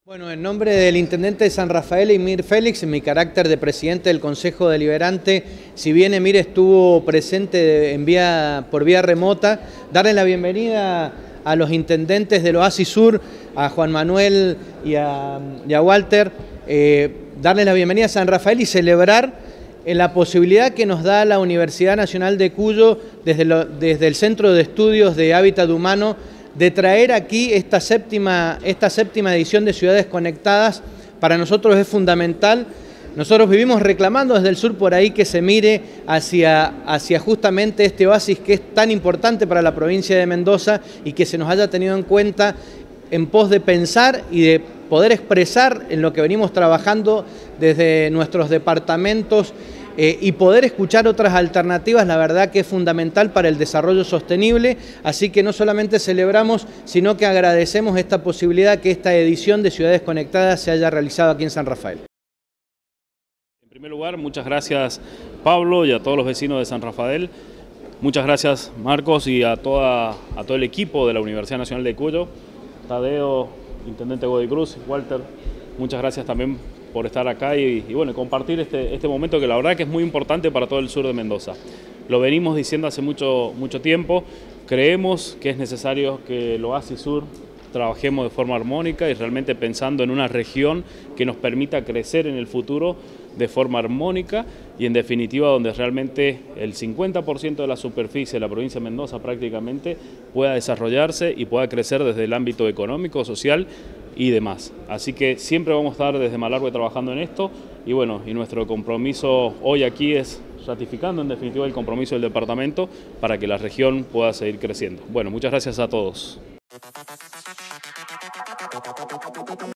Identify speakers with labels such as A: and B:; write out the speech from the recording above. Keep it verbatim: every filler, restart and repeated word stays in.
A: Bueno, en nombre del Intendente de San Rafael, Emir Félix, en mi carácter de presidente del Consejo Deliberante, si bien Emir estuvo presente en vía, por vía remota, darle la bienvenida a los intendentes del Oasis Sur, a Juan Manuel y a, y a Walter, eh, darle la bienvenida a San Rafael y celebrar en la posibilidad que nos da la Universidad Nacional de Cuyo, desde, lo, desde el Centro de Estudios de Hábitat Humano, de traer aquí esta séptima, esta séptima edición de Ciudades Conectadas. Para nosotros es fundamental. Nosotros vivimos reclamando desde el sur por ahí que se mire hacia, hacia justamente este oasis que es tan importante para la provincia de Mendoza y que se nos haya tenido en cuenta en pos de pensar y de poder expresar en lo que venimos trabajando desde nuestros departamentos eh, y poder escuchar otras alternativas, la verdad que es fundamental para el desarrollo sostenible. Así que no solamente celebramos, sino que agradecemos esta posibilidad que esta edición de Ciudades Conectadas se haya realizado aquí en San Rafael.
B: En primer lugar, muchas gracias Pablo y a todos los vecinos de San Rafael. Muchas gracias Marcos y a, toda, a todo el equipo de la Universidad Nacional de Cuyo. Tadeo, Intendente Godoy Cruz, Walter, muchas gracias también por estar acá y, y bueno, compartir este, este momento que la verdad que es muy importante para todo el sur de Mendoza. Lo venimos diciendo hace mucho, mucho tiempo, creemos que es necesario que el Oasis Sur trabajemos de forma armónica y realmente pensando en una región que nos permita crecer en el futuro de forma armónica y en definitiva donde realmente el cincuenta por ciento de la superficie de la provincia de Mendoza prácticamente pueda desarrollarse y pueda crecer desde el ámbito económico, social y demás. Así que siempre vamos a estar desde Malargüe trabajando en esto y bueno, y nuestro compromiso hoy aquí es ratificando en definitiva el compromiso del departamento para que la región pueda seguir creciendo. Bueno, muchas gracias a todos.